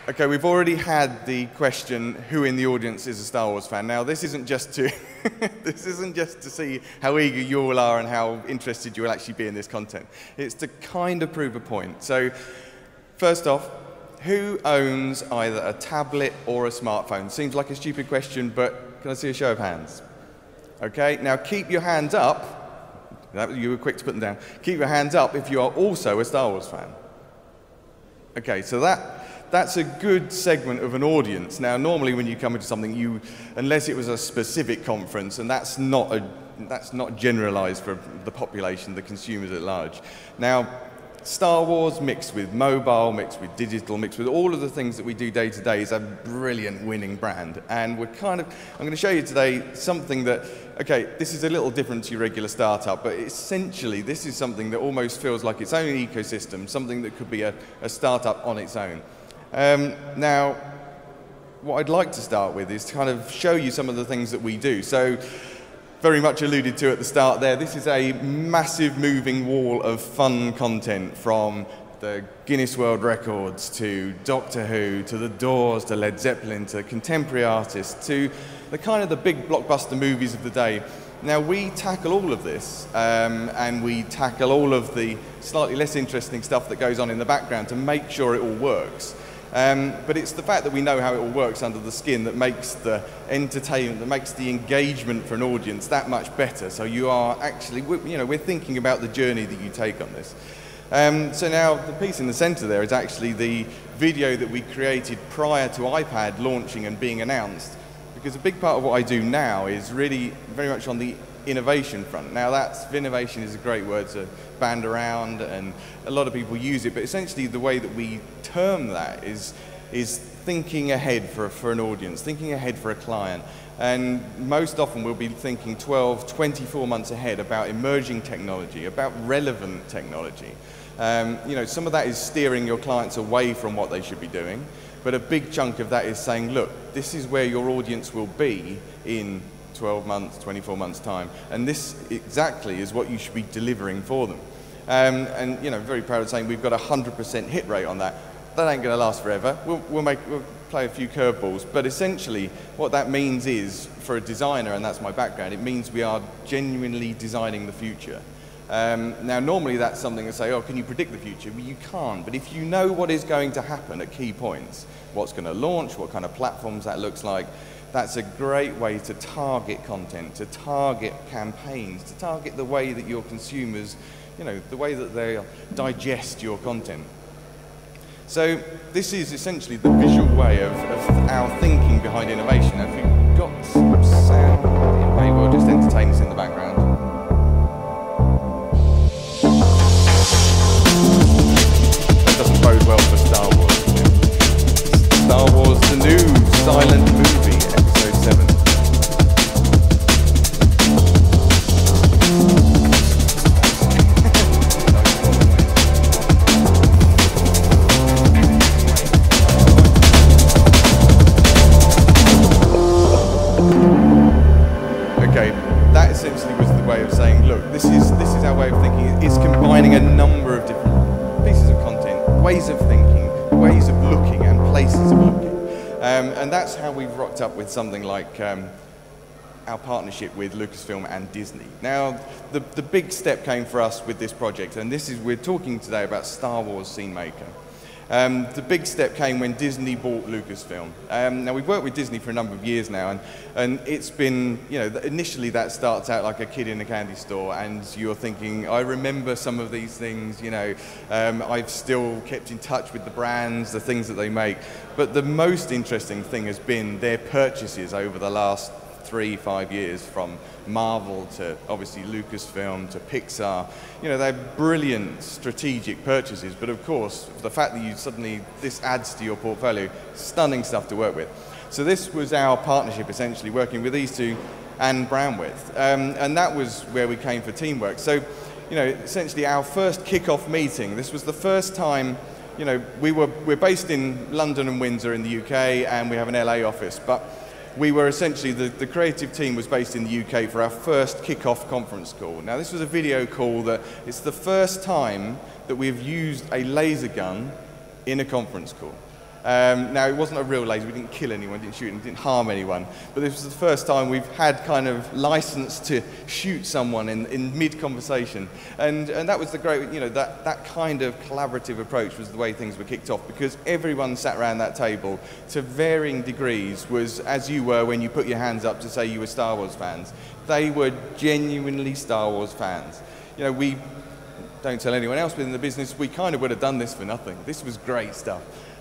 Okay, we've already had the question, who in the audience is a Star Wars fan? Now, this isn't just to this isn't just to see how eager you all are and how interested you will actually be in this content. It's to kind of prove a point. So, first off, who owns either a tablet or a smartphone? Seems like a stupid question, but can I see a show of hands? Okay, now keep your hands up. You were quick to put them down. Keep your hands up if you are also a Star Wars fan. Okay, so that's a good segment of an audience. Now, normally when you come into something, unless it was a specific conference, and that's not generalized for the population, the consumers at large. Now, Star Wars mixed with mobile, mixed with digital, mixed with all of the things that we do day to day is a brilliant winning brand. And I'm going to show you today something that, okay, this is a little different to your regular startup, but essentially this is something that almost feels like its own ecosystem, something that could be a startup on its own. Now, what I'd like to start with is to kind of show you some of the things that we do. So, very much alluded to at the start there, this is a massive moving wall of fun content, from the Guinness World Records to Doctor Who to The Doors to Led Zeppelin to contemporary artists to the kind of the big blockbuster movies of the day. Now, we tackle all of this and we tackle all of the slightly less interesting stuff that goes on in the background to make sure it all works. But it's the fact that we know how it all works under the skin that makes the entertainment, that makes the engagement for an audience that much better. So you are actually, we're thinking about the journey that you take on this. So now the piece in the center there is actually the video that we created prior to iPad launching and being announced. Because a big part of what I do now is really very much on the innovation front. Now innovation is a great word to band around and a lot of people use it, but essentially the way that we term that is thinking ahead for an audience, thinking ahead for a client. And most often we'll be thinking 12, 24 months ahead about emerging technology, about relevant technology. Some of that is steering your clients away from what they should be doing, but a big chunk of that is saying, look, this is where your audience will be in 12 months, 24 months time, and this exactly is what you should be delivering for them. Very proud of saying we've got a 100% hit rate on that. That ain't going to last forever. We'll play a few curveballs, but essentially what that means is, for a designer, and that's my background, it means we are genuinely designing the future. Now, normally that's something to say, oh, can you predict the future? Well, you can't, but if you know what is going to happen at key points, what's going to launch, what kind of platforms that looks like, that's a great way to target content, to target campaigns, to target the way that your consumers, the way that they digest your content. So this is essentially the visual way of our thinking behind innovation. If we've got some sound, it may well just entertain us in the background. That doesn't bode well for Star Wars. Star Wars, the new silent movie, Episode 7. Okay, that essentially was the way of saying, look, this is our way of thinking. It's combining a number of different pieces of content, ways of thinking, ways of looking, and places of looking. And that's how we've rocked up with something like our partnership with Lucasfilm and Disney. Now, the big step came for us with this project, and we're talking today about Star Wars Scene Maker. The big step came when Disney bought Lucasfilm. Now, we've worked with Disney for a number of years now, and it's been, initially that starts out like a kid in a candy store, and you're thinking, I remember some of these things, I've still kept in touch with the brands, the things that they make. But the most interesting thing has been their purchases over the last 3-5 years, from Marvel to obviously Lucasfilm to Pixar. They're brilliant strategic purchases, but of course the fact that this adds to your portfolio, stunning stuff to work with. So this was our partnership, essentially working with these two and Brownwith, and that was where we came for teamwork. So essentially our first kick-off meeting, this was the first time, we're based in London and Windsor in the UK, and we have an LA office, but we were essentially, the creative team was based in the UK for our first kick-off conference call. Now, this was a video call that it's the first time that we've used a laser gun in a conference call. Now, it wasn't a real laser. We didn't kill anyone, didn't shoot anyone, didn't harm anyone. But this was the first time we've had kind of license to shoot someone in mid-conversation. And that was the great, that kind of collaborative approach was the way things were kicked off, because everyone sat around that table to varying degrees was as you were when you put your hands up to say you were Star Wars fans. They were genuinely Star Wars fans. We don't tell anyone else within the business, we kind of would have done this for nothing. This was great stuff.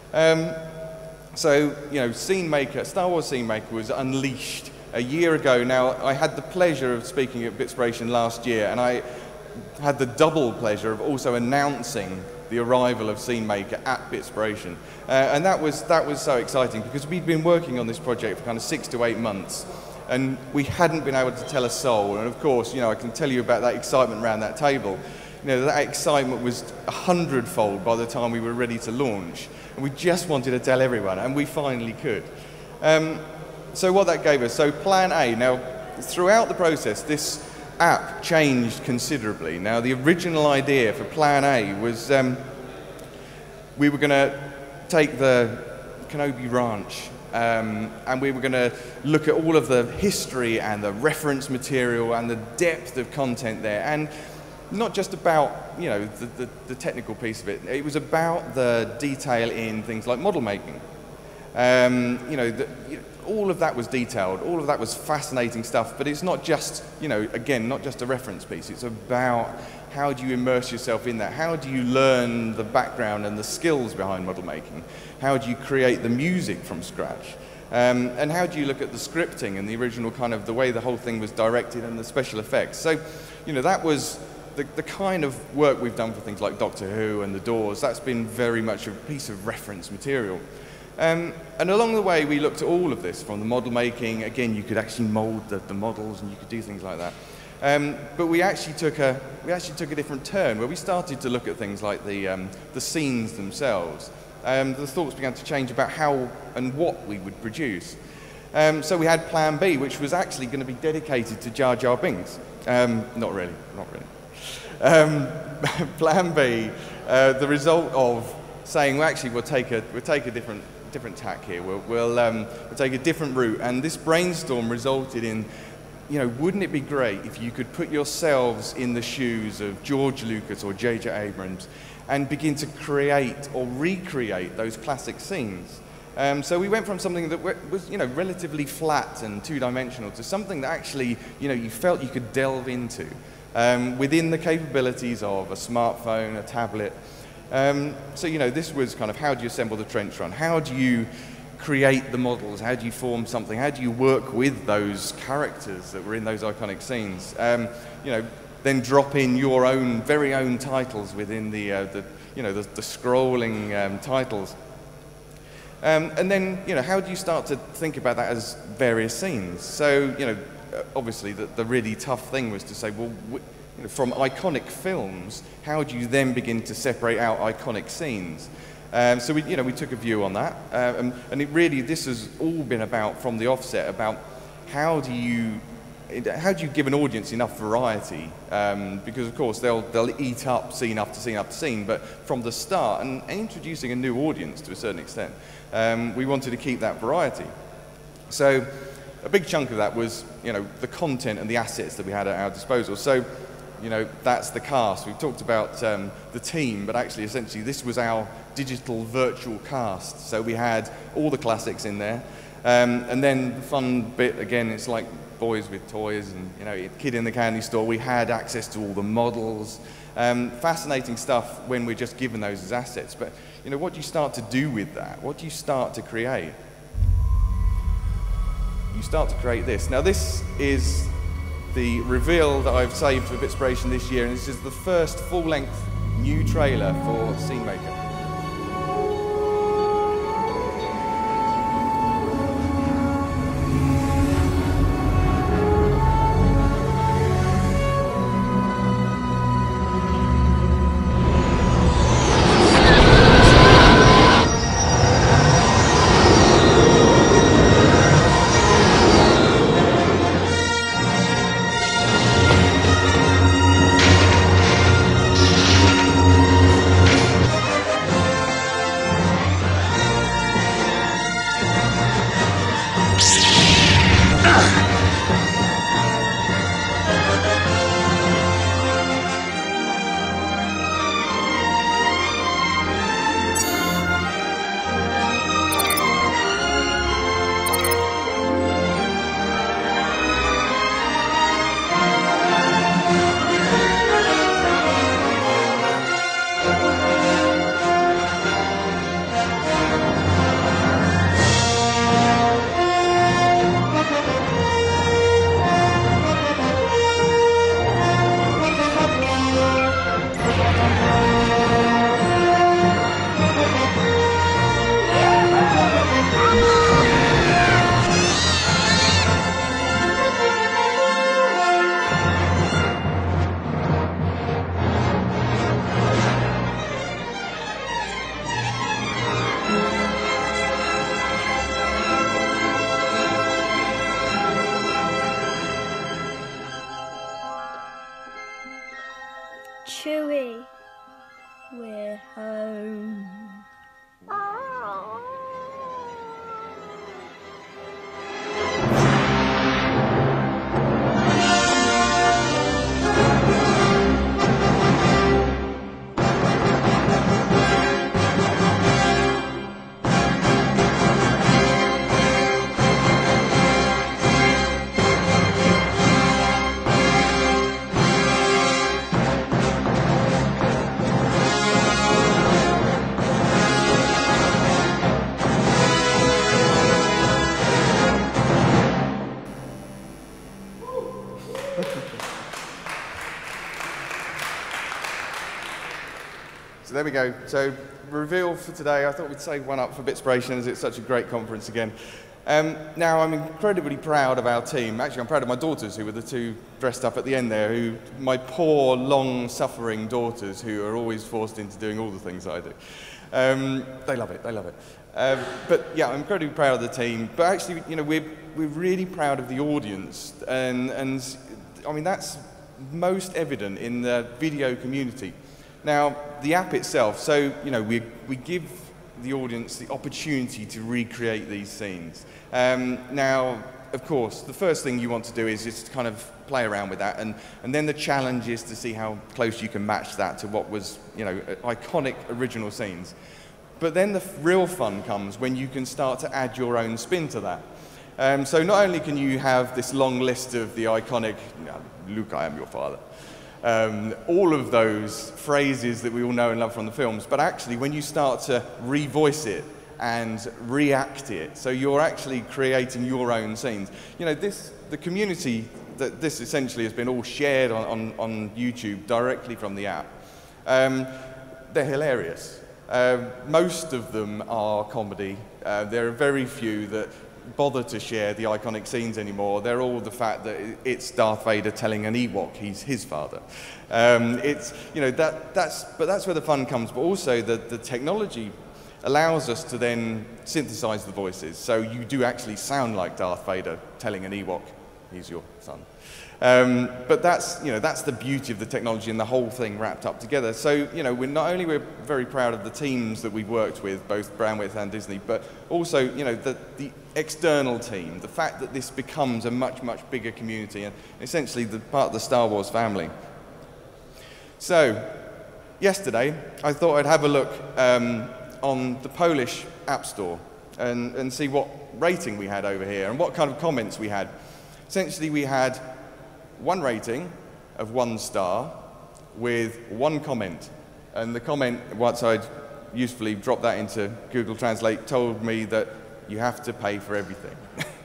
Scene Maker, Star Wars Scene Maker was unleashed a year ago. Now, I had the pleasure of speaking at Bitspiration last year, and I had the double pleasure of also announcing the arrival of Scene Maker at Bitspiration. And that was so exciting, because we'd been working on this project for kind of 6 to 8 months, and we hadn't been able to tell a soul. And of course, I can tell you about that excitement around that table. That excitement was 100-fold by the time we were ready to launch. And we just wanted to tell everyone, and we finally could. So what that gave us, so Plan A. Now, throughout the process, this app changed considerably. Now, the original idea for Plan A was we were going to take the Kenobi Ranch, and we were going to look at all of the history and the reference material and the depth of content there. And not just about, the technical piece of it. It was about the detail in things like model making. All of that was detailed. All of that was fascinating stuff. But it's not just, again, not just a reference piece. It's about how do you immerse yourself in that? How do you learn the background and the skills behind model making? How do you create the music from scratch? And how do you look at the scripting and the original kind of the way the whole thing was directed and the special effects? So, that was the kind of work we've done for things like Doctor Who and The Doors. That's been very much a piece of reference material. And along the way, we looked at all of this, from the model making. Again, you could actually mold the models, and you could do things like that. But we actually took a different turn, where we started to look at things like the scenes themselves. The thoughts began to change about how and what we would produce. So we had Plan B, which was actually going to be dedicated to Jar Jar Binks. Not really. Plan B, the result of saying, well, actually, we'll take a different tack here. We'll take a different route. And this brainstorm resulted in, wouldn't it be great if you could put yourselves in the shoes of George Lucas or JJ Abrams and begin to create or recreate those classic scenes? So we went from something that was, relatively flat and two-dimensional to something that actually, you felt you could delve into within the capabilities of a smartphone, a tablet. So, this was kind of, how do you assemble the trench run? How do you create the models? How do you form something? How do you work with those characters that were in those iconic scenes? Then drop in your own, very own titles within the scrolling titles. And then, how do you start to think about that as various scenes? So, obviously, the really tough thing was to say, well, from iconic films, how do you then begin to separate out iconic scenes? So we took a view on that, and this has all been about, from the offset, about how do you give an audience enough variety? Because of course they'll eat up scene after scene after scene, but from the start, and introducing a new audience to a certain extent, we wanted to keep that variety. So a big chunk of that was, the content and the assets that we had at our disposal. So, that's the cast. We've talked about the team, but actually, essentially, this was our digital virtual cast. So we had all the classics in there. And then the fun bit, again, it's like boys with toys and, kid in the candy store. We had access to all the models. Fascinating stuff when we're just given those as assets. But, what do you start to do with that? What do you start to create? You start to create this. Now, this is the reveal that I've saved for Bitspiration this year, and this is the first full-length new trailer for Scene Maker. So there we go. So reveal for today, I thought we'd save one up for Bitspiration as it's such a great conference again. Now I'm incredibly proud of our team. Actually, I'm proud of my daughters, who were the two dressed up at the end there, my poor, long-suffering daughters who are always forced into doing all the things I do. They love it, they love it. But yeah, I'm incredibly proud of the team. But actually, you know, we're really proud of the audience, and I mean, that's most evident in the video community. Now, the app itself, so, you know, we give the audience the opportunity to recreate these scenes. Now, of course, the first thing you want to do is just kind of play around with that, and then the challenge is to see how close you can match that to what was, you know, iconic original scenes. But then the real fun comes when you can start to add your own spin to that. So not only can you have this long list of the iconic, Luke, I am your father, all of those phrases that we all know and love from the films, but actually when you start to revoice it and react it, so you're actually creating your own scenes. You know, the community, that this essentially has been all shared on YouTube directly from the app. They're hilarious. Most of them are comedy. There are very few that bother to share the iconic scenes anymore. They're all the fact that it's Darth Vader telling an Ewok he's his father. It's, you know, but that's where the fun comes. But also the technology allows us to then synthesize the voices, so you do actually sound like Darth Vader telling an Ewok he's your son. But that's, you know, that's the beauty of the technology and the whole thing wrapped up together. So, you know, we're very proud of the teams that we've worked with, both Brownwith and Disney, but also, you know, the external team, the fact that this becomes a much, much bigger community and essentially the part of the Star Wars family. So, yesterday, I thought I'd have a look on the Polish App Store and see what rating we had over here and what kind of comments we had. Essentially, we had one rating of 1 star with 1 comment. And the comment, once I'd usefully dropped that into Google Translate, told me that you have to pay for everything.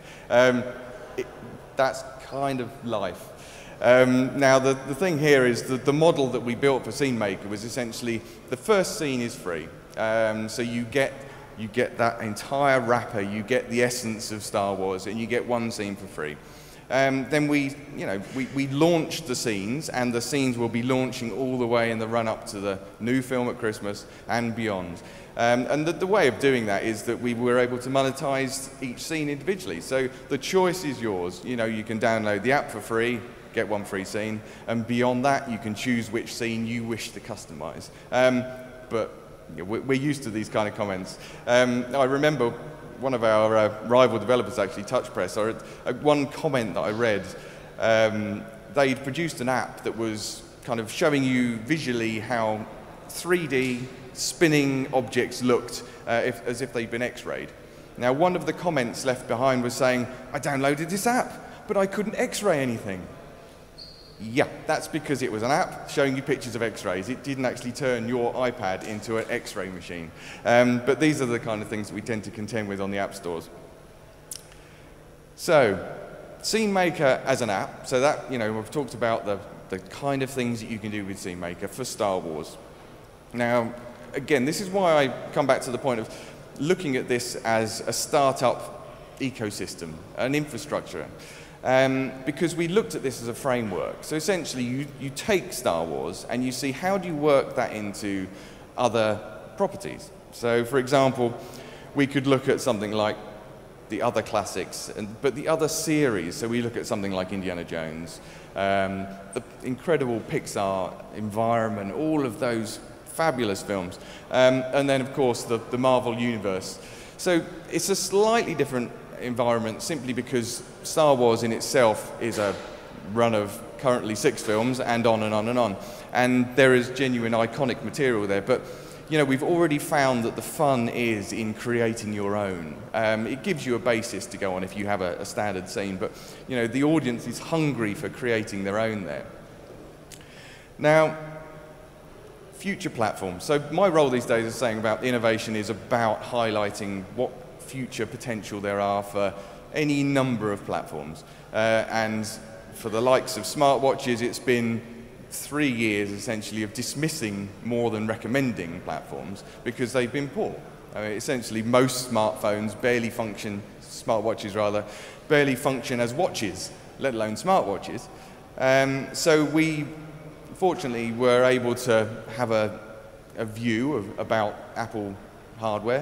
That's kind of life. Now, the thing here is that the model that we built for Scene Maker was essentially the first scene is free. So you get that entire wrapper, you get the essence of Star Wars, and you get 1 scene for free. Then we launched the scenes, and the scenes will be launching all the way in the run-up to the new film at Christmas and beyond. And the way of doing that is that we were able to monetize each scene individually. So the choice is yours. You know, you can download the app for free, get 1 free scene, and beyond that, you can choose which scene you wish to customize. But we're used to these kind of comments. I remember one of our rival developers, actually, TouchPress, or one comment that I read, they'd produced an app that was kind of showing you visually how 3D spinning objects looked as if they'd been X-rayed. Now, one of the comments left behind was saying, I downloaded this app, but I couldn't X-ray anything. Yeah, that's because it was an app showing you pictures of X-rays. It didn't actually turn your iPad into an X-ray machine. But these are the kind of things that we tend to contend with on the app stores. So, Scene Maker as an app. So that, you know, we've talked about the kind of things that you can do with Scene Maker for Star Wars. Now, again, this is why I come back to the point of looking at this as a startup ecosystem, an infrastructure. Because we looked at this as a framework. So essentially, you take Star Wars and you see how do you work that into other properties. So for example, we could look at something like the other classics, but the other series. So we look at something like Indiana Jones, the incredible Pixar environment, all of those fabulous films. And then, of course, the Marvel Universe. So it's a slightly different environment simply because Star Wars in itself is a run of currently 6 films and on and on and on. And there is genuine iconic material there. But, you know, we've already found that the fun is in creating your own. It gives you a basis to go on if you have a standard scene. But, you know, the audience is hungry for creating their own there. Now, future platforms. So my role these days is saying about innovation is about highlighting what future potential there are for any number of platforms. And for the likes of smartwatches, it's been 3 years essentially of dismissing more than recommending platforms because they've been poor. I mean, essentially, most smartphones barely function, smartwatches rather, barely function as watches, let alone smartwatches. So we, fortunately, were able to have a view about Apple hardware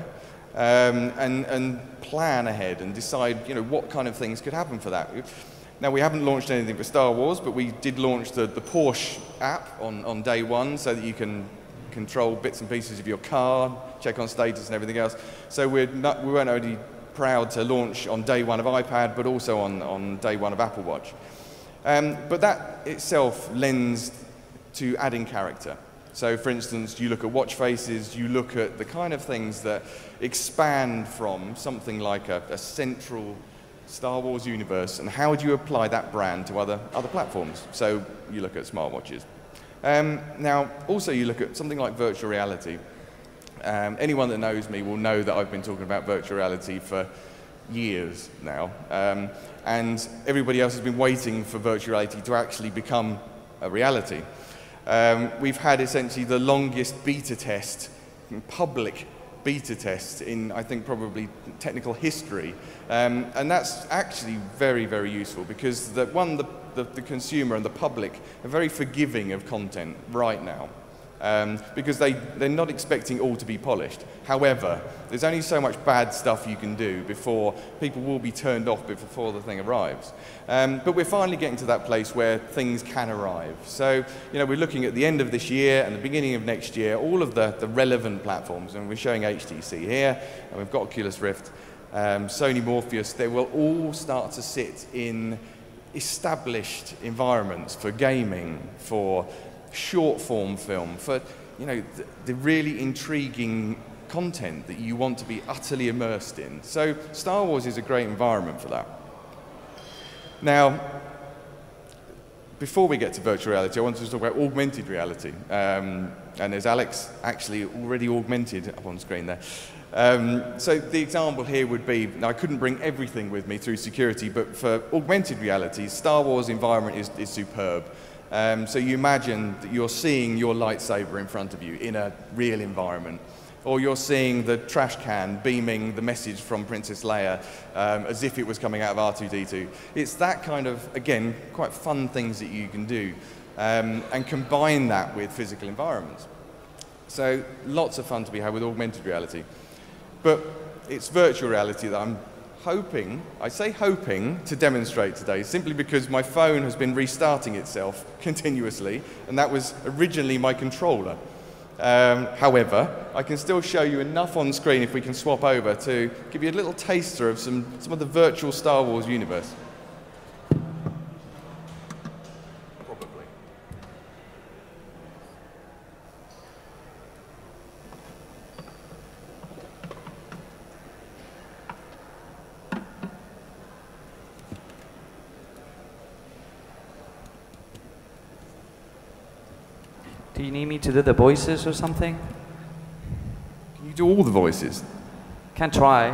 and plan ahead and decide, what kind of things could happen for that. Now, we haven't launched anything for Star Wars, but we did launch the Porsche app on day one so that you can control bits and pieces of your car, check on status and everything else. So we weren't only proud to launch on day one of iPad, but also on day one of Apple Watch. But that itself lends to adding character. So for instance, you look at watch faces, you look at the kind of things that expand from something like a central Star Wars universe, and how do you apply that brand to other platforms? So you look at smartwatches. Now, also you look at something like virtual reality. Anyone that knows me will know that I've been talking about virtual reality for years now, and everybody else has been waiting for virtual reality to actually become a reality. We've had essentially the longest beta test, public beta test in, I think, probably technical history, and that's actually very, very useful because the consumer and the public are very forgiving of content right now. Because they're not expecting all to be polished. However, there's only so much bad stuff you can do before people will be turned off before the thing arrives. But we're finally getting to that place where things can arrive. So, we're looking at the end of this year and the beginning of next year, all of the relevant platforms, and we're showing HTC here, and we've got Oculus Rift, Sony Morpheus, they will all start to sit in established environments for gaming, for short form film, for the really intriguing content that you want to be utterly immersed in. So Star Wars is a great environment for that. Now, before we get to virtual reality, I wanted to talk about augmented reality. And there's Alex actually already augmented up on screen there. So the example here would be, now I couldn't bring everything with me through security, but for augmented reality, Star Wars environment is superb. So you imagine that you're seeing your lightsaber in front of you in a real environment, or you're seeing the trash can beaming the message from Princess Leia as if it was coming out of R2-D2. It's that kind of, again, quite fun things that you can do, and combine that with physical environments. So lots of fun to be had with augmented reality. But it's virtual reality that I'm hoping, I say hoping, to demonstrate today, simply because my phone has been restarting itself continuously, and that was originally my controller. However, I can still show you enough on screen if we can swap over to give you a little taster of some of the virtual Star Wars universe. Probably. Do you need me to do the voices or something? Can you do all the voices? Can try.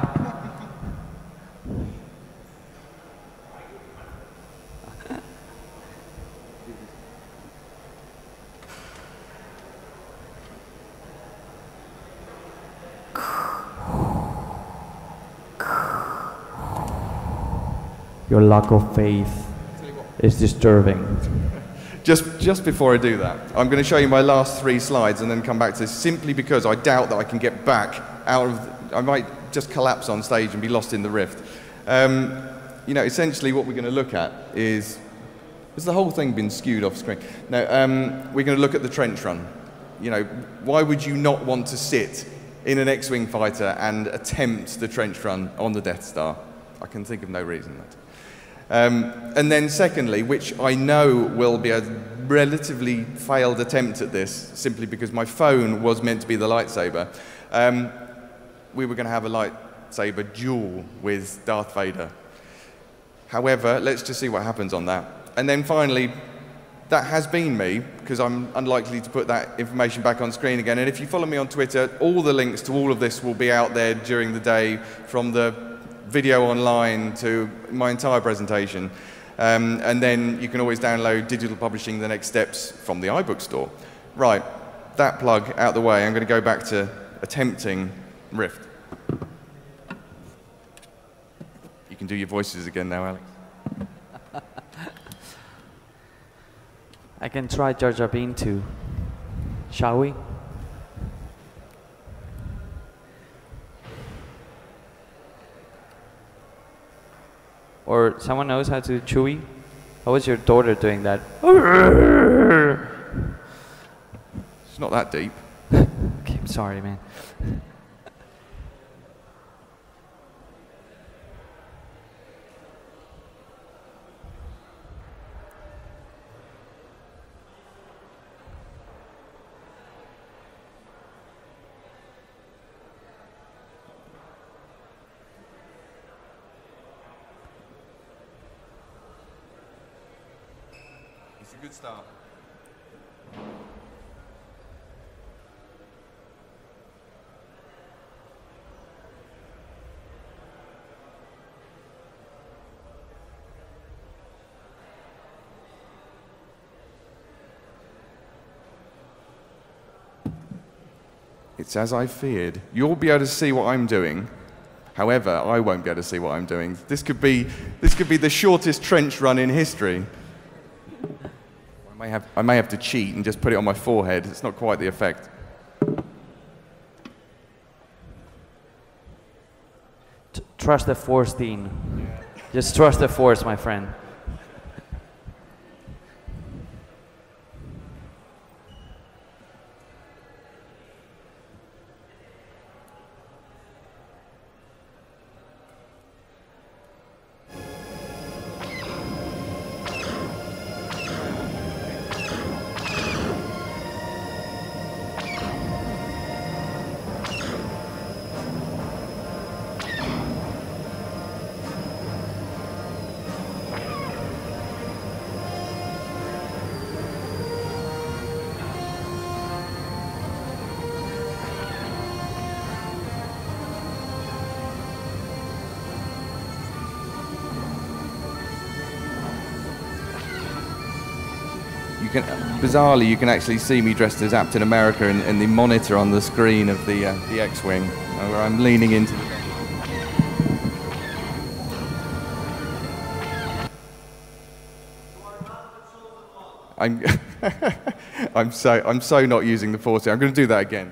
Your lack of faith is disturbing. Just before I do that, I'm going to show you my last 3 slides and then come back to this, simply because I doubt that I can get back out of, I might just collapse on stage and be lost in the rift. Essentially what we're going to look at is, has the whole thing been skewed off screen? No, we're going to look at the trench run. Why would you not want to sit in an X-Wing fighter and attempt the trench run on the Death Star? I can think of no reason that. And then secondly, which I know will be a relatively failed attempt at this, simply because my phone was meant to be the lightsaber, we were going to have a lightsaber duel with Darth Vader. However, let's just see what happens on that. And then finally, that has been me, because I'm unlikely to put that information back on screen again. And if you follow me on Twitter, all the links to all of this will be out there during the day, from the video online to my entire presentation. And then you can always download digital publishing, the next steps from the iBook store. Right, that plug out the way. I'm going to go back to attempting Rift. You can do your voices again now, Alex. I can try Jar Jar Bean too. Shall we? Or someone knows how to do Chewie? How was your daughter doing that? It's not that deep. Okay, I'm sorry, man. It's a good start. It's as I feared. You'll be able to see what I'm doing. However, I won't be able to see what I'm doing. This could be the shortest trench run in history. I may have to cheat and just put it on my forehead. It's not quite the effect. Trust the Force, Dean. Yeah. Just trust the Force, my friend. Bizarrely, you can actually see me dressed as Captain America in the monitor on the screen of the X-Wing, where I'm leaning into the... I'm so not using the Force. I'm going to do that again.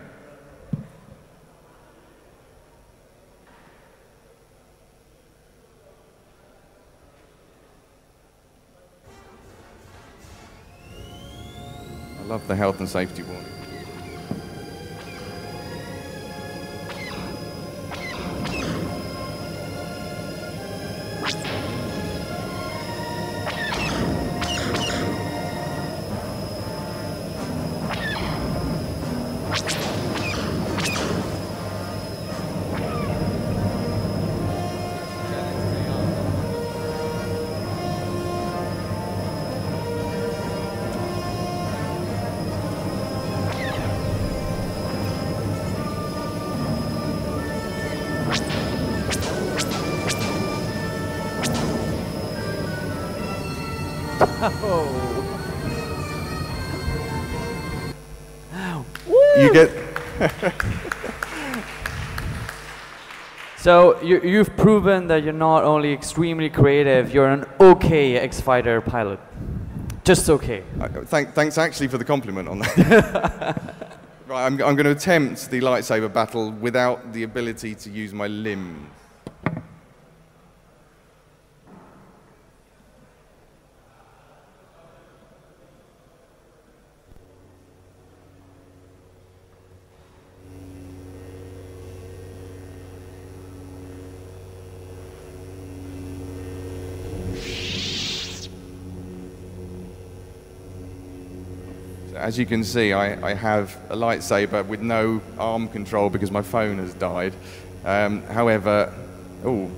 I love the health and safety warning. You get... So you've proven that you're not only extremely creative, you're an okay X-Fighter pilot. Just okay. Thanks actually for the compliment on that. Right, I'm going to attempt the lightsaber battle without the ability to use my limbs. As you can see, I have a lightsaber with no arm control because my phone has died. However, ooh.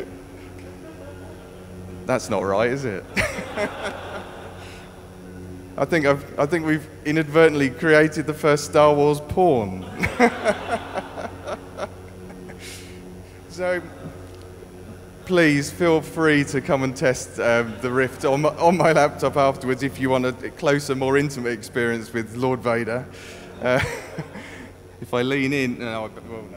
That's not right, is it? I think we've inadvertently created the first Star Wars porn. So please feel free to come and test the Rift on my laptop afterwards if you want a closer, more intimate experience with Lord Vader. If I lean in, no, well, no.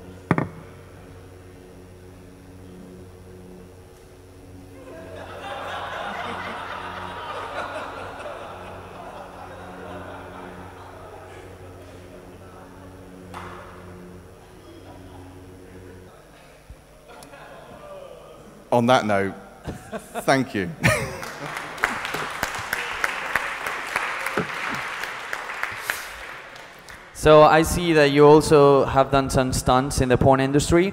On that note, thank you. So I see that you also have done some stunts in the porn industry.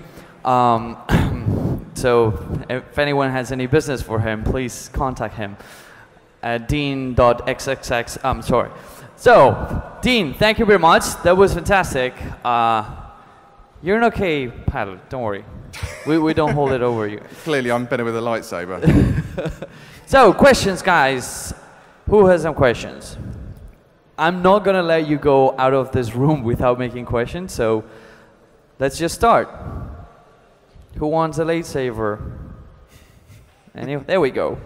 So if anyone has any business for him, please contact him at dean.xxx. I'm sorry. So, Dean, thank you very much. That was fantastic. You're an okay pilot, don't worry. We don't hold it over you. Clearly, I'm better with a lightsaber. So, questions, guys. Who has some questions? I'm not going to let you go out of this room without making questions, so let's just start. Who wants a lightsaber? There we go.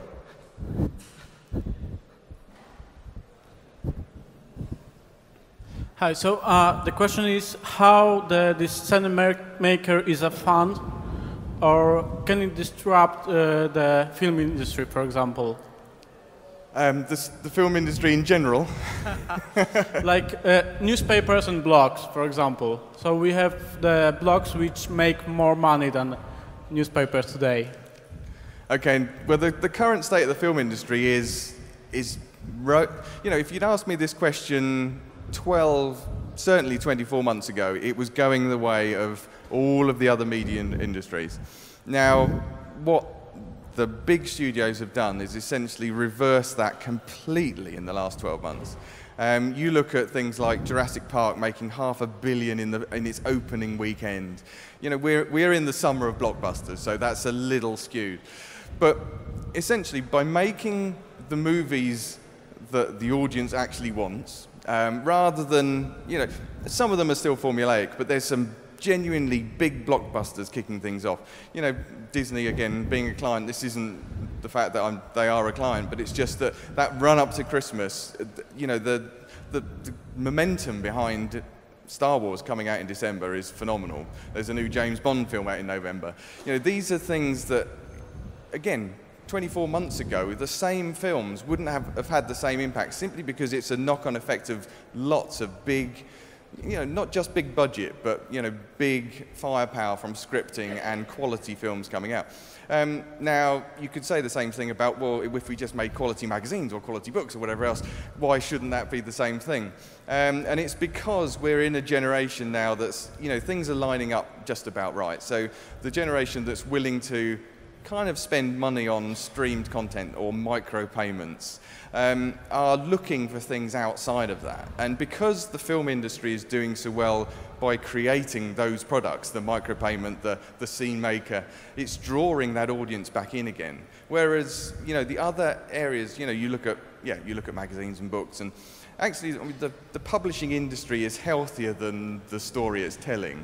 Hi, so the question is how this cinemaker is a fund, or can it disrupt the film industry, for example? The film industry in general. Like newspapers and blogs, for example. So we have the blogs which make more money than newspapers today. Okay, well, the current state of the film industry is, you know, if you'd asked me this question 12, certainly 24 months ago, it was going the way of all of the other media industries. Now, what the big studios have done is essentially reverse that completely in the last 12 months. You look at things like Jurassic Park making $500 million in its opening weekend. You know, we're in the summer of blockbusters, so that's a little skewed. But essentially, by making the movies that the audience actually wants, rather than, you know, some of them are still formulaic, but there's some genuinely big blockbusters kicking things off. You know, Disney, again, being a client, this isn't the fact that they are a client, but it's just that run up to Christmas, you know, the momentum behind Star Wars coming out in December is phenomenal. There's a new James Bond film out in November. You know, these are things that, again, 24 months ago, the same films wouldn't have had the same impact simply because it's a knock-on effect of lots of big, you know, not just big budget, but, you know, big firepower from scripting and quality films coming out. Now, you could say the same thing about, well, if we just made quality magazines or quality books or whatever else, why shouldn't that be the same thing? And it's because we're in a generation now that's, you know, things are lining up just about right. So the generation that's willing to kind of spend money on streamed content or micropayments are looking for things outside of that. And because the film industry is doing so well by creating those products, the micropayment, the scene maker, it's drawing that audience back in again. Whereas, you know, the other areas, you know, you look at magazines and books, and actually, I mean, the publishing industry is healthier than the story it's telling.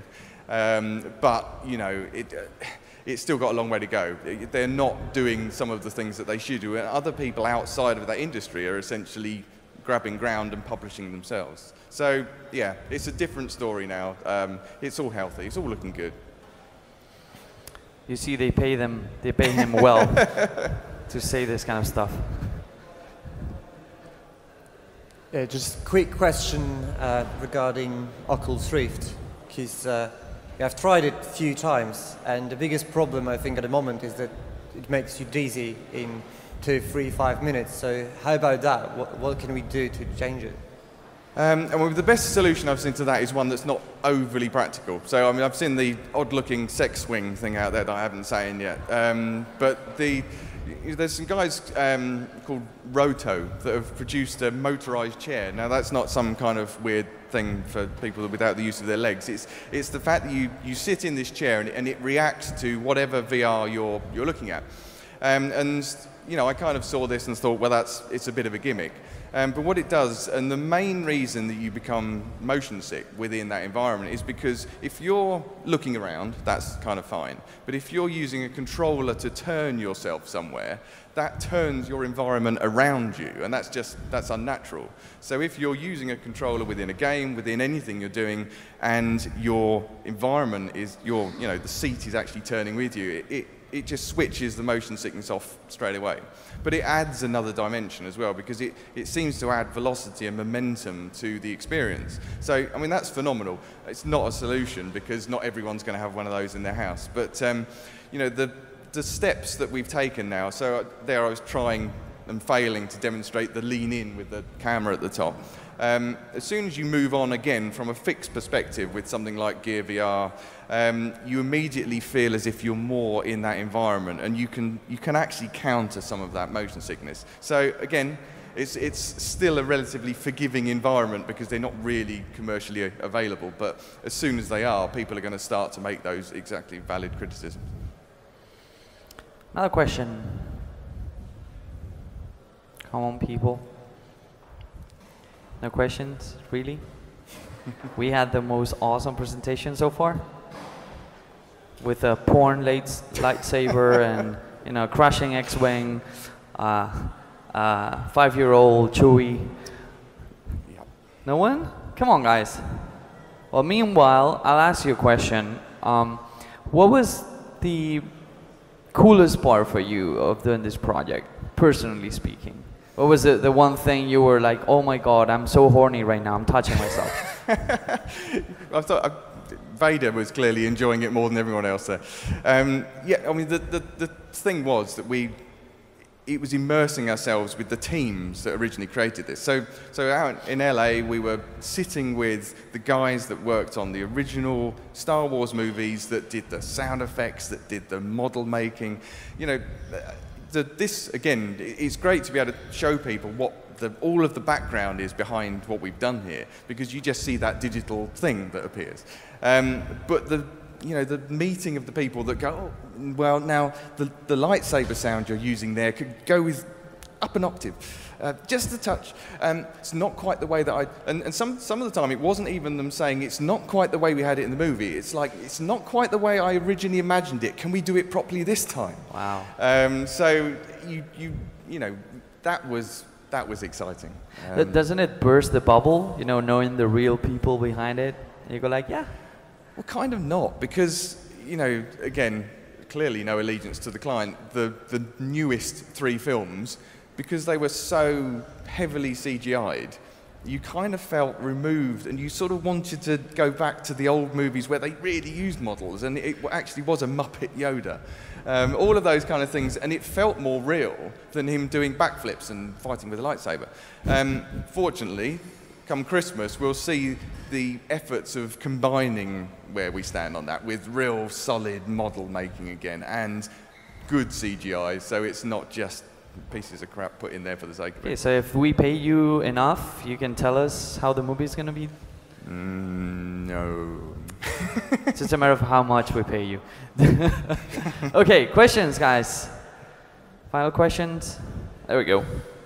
But, you know, it's still got a long way to go. They're not doing some of the things that they should do, and other people outside of that industry are essentially grabbing ground and publishing themselves. So, yeah, it's a different story now. It's all healthy. It's all looking good. You see, they pay him well to say this kind of stuff. Yeah, just a quick question regarding Oculus Rift, because I've tried it a few times, and the biggest problem I think at the moment is that it makes you dizzy in 2, 3, 5 minutes. So how about that? What can we do to change it? And well, the best solution I've seen to that is one that's not overly practical. So I mean, I've seen the odd-looking sex swing thing out there that I haven't seen yet. But there's some guys called Roto that have produced a motorized chair. Now that's not some kind of weird thing for people without the use of their legs. It's the fact that you sit in this chair and it reacts to whatever VR you're looking at. And you know, I kind of saw this and thought, well, it's a bit of a gimmick. But what it does, and the main reason that you become motion sick within that environment is because if you're looking around, that's kind of fine. But if you're using a controller to turn yourself somewhere, that turns your environment around you, and that's unnatural. So if you're using a controller within a game, within anything you're doing, and your environment is, the seat is actually turning with you, it just switches the motion sickness off straight away. But it adds another dimension as well, because it seems to add velocity and momentum to the experience. So, I mean, that's phenomenal. It's not a solution, because not everyone's going to have one of those in their house. But, the steps that we've taken now, so there I was trying and failing to demonstrate the lean in with the camera at the top. As soon as you move on again from a fixed perspective with something like Gear VR, you immediately feel as if you're more in that environment, and you can actually counter some of that motion sickness. So again, it's still a relatively forgiving environment because they're not really commercially available, but as soon as they are, people are going to start to make those exactly valid criticisms. Another question. Come on, people. No questions, really? We had the most awesome presentation so far, with a porn lightsaber and crashing X-wing, 5-year-old Chewie. Yep. No one? Come on, guys. Well, meanwhile, I'll ask you a question. What was the coolest part for you of doing this project, personally speaking? What was the one thing you were like, oh my God, I'm so horny right now, I'm touching myself? I thought Vader was clearly enjoying it more than everyone else there. Yeah, I mean, the thing was that it was immersing ourselves with the teams that originally created this. So out in LA, we were sitting with the guys that worked on the original Star Wars movies, that did the sound effects, that did the model making. This, again, it's great to be able to show people what all of the background is behind what we've done here, because you just see that digital thing that appears. But the meeting of the people that go, oh, well, now the lightsaber sound you're using there could go with up an octave, just a touch. It's not quite the way that and some of the time it wasn't even them saying it's not quite the way we had it in the movie. It's like, it's not quite the way I originally imagined it. Can we do it properly this time? Wow. So that was exciting. Doesn't it burst the bubble, knowing the real people behind it? You go like, yeah. Well, kind of not, because, again, clearly no allegiance to the client. The newest 3 films, because they were so heavily CGI'd, you kind of felt removed, and you sort of wanted to go back to the old movies where they really used models, and it actually was a Muppet Yoda. All of those kind of things, and it felt more real than him doing backflips and fighting with a lightsaber. Fortunately, come Christmas, we'll see the efforts of combining where we stand on that with real solid model making again, and good CGI, so it's not just pieces of crap put in there for the sake of it. Okay, so if we pay you enough, you can tell us how the movie's going to be? No. It's just a matter of how much we pay you. Okay, questions, guys. Final questions? There we go.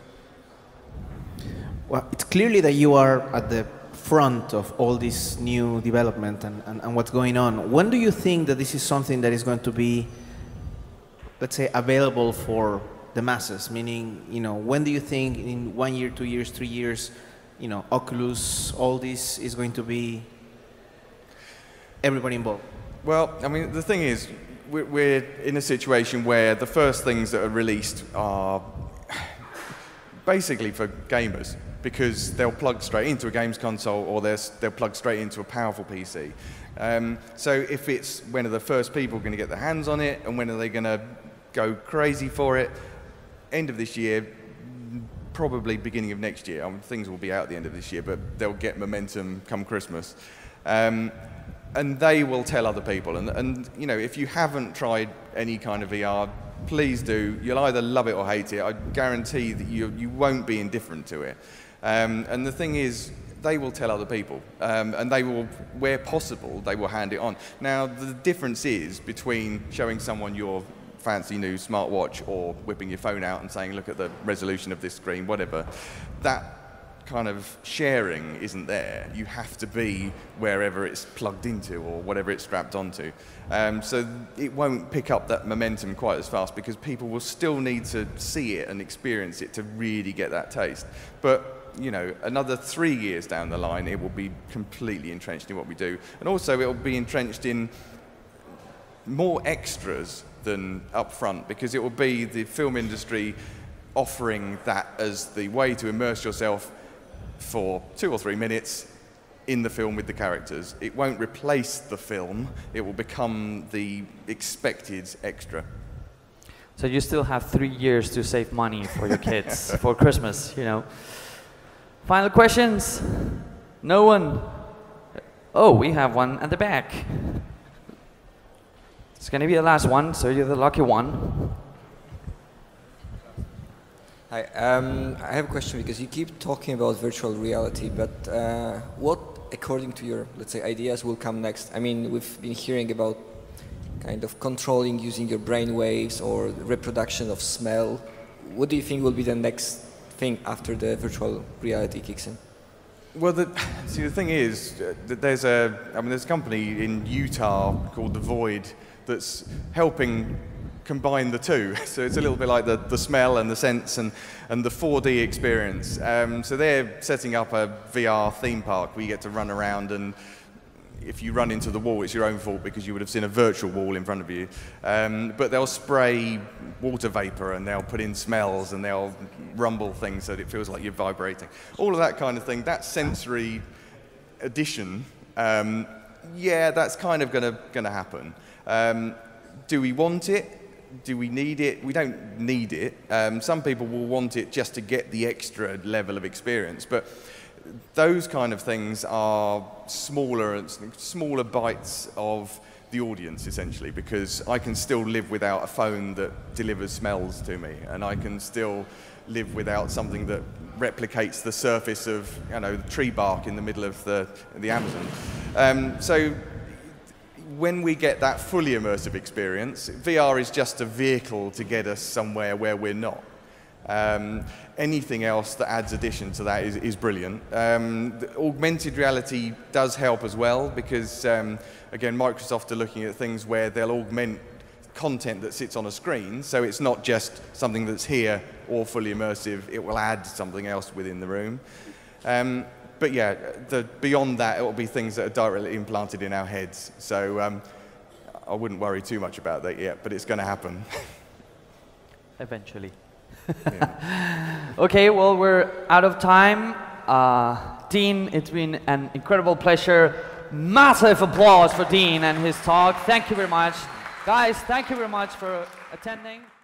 Well, it's clearly that you are at the front of all this new development and what's going on. When do you think that this is something that is going to be, let's say, available for the masses? Meaning, when do you think in 1 year, 2 years, 3 years, Oculus, all this is going to be everybody involved? Well, I mean, the thing is, we're in a situation where the first things that are released are basically for gamers, because they'll plug straight into a games console, or they'll plug straight into a powerful PC. So if it's when are the first people going to get their hands on it, and when are they going to go crazy for it? End of this year, probably beginning of next year. Things will be out at the end of this year, but they'll get momentum come Christmas. And they will tell other people. And if you haven't tried any kind of VR, please do. You'll either love it or hate it. I guarantee that you won't be indifferent to it. And the thing is, they will tell other people, and they will, where possible, they will hand it on. Now, the difference is between showing someone your fancy new smartwatch or whipping your phone out and saying, look at the resolution of this screen, whatever. That kind of sharing isn't there. You have to be wherever it's plugged into or whatever it's strapped onto. So it won't pick up that momentum quite as fast because people will still need to see it and experience it to really get that taste. But you know, another 3 years down the line, it will be completely entrenched in what we do. And also it will be entrenched in more extras than up front, because it will be the film industry offering that as the way to immerse yourself for 2 or 3 minutes in the film with the characters. It won't replace the film, it will become the expected extra. So you still have 3 years to save money for your kids for Christmas, you know. Final questions? No one? Oh, we have one at the back. It's going to be the last one, so you're the lucky one. Hi, I have a question because you keep talking about virtual reality, but what, according to your, let's say, ideas will come next? I mean, we've been hearing about kind of controlling using your brain waves or reproduction of smell. What do you think will be the next thing after the virtual reality kicks in? Well, see, the thing is, there's a company in Utah called The Void that's helping combine the two. So it's a little bit like the smell and the sense and the 4D experience. So they're setting up a VR theme park where you get to run around, and if you run into the wall, it's your own fault because you would have seen a virtual wall in front of you. But they'll spray water vapor and they'll put in smells and they'll rumble things so that it feels like you're vibrating. All of that kind of thing, that sensory addition, yeah, that's kind of gonna happen. Do we want it? Do we need it? We don't need it. Some people will want it just to get the extra level of experience, but those kind of things are smaller bites of the audience, essentially, because I can still live without a phone that delivers smells to me, and I can still live without something that replicates the surface of, you know, the tree bark in the middle of the Amazon. So when we get that fully immersive experience, VR is just a vehicle to get us somewhere where we're not. Anything else that adds addition to that is brilliant. The augmented reality does help as well because, again, Microsoft are looking at things where they'll augment content that sits on a screen, so it's not just something that's here or fully immersive, it will add something else within the room. But yeah, beyond that, it will be things that are directly implanted in our heads. So I wouldn't worry too much about that yet, but it's going to happen. Eventually. Yeah. Okay, well, we're out of time. Dean, it's been an incredible pleasure. Massive applause for Dean and his talk. Thank you very much. Guys, thank you very much for attending.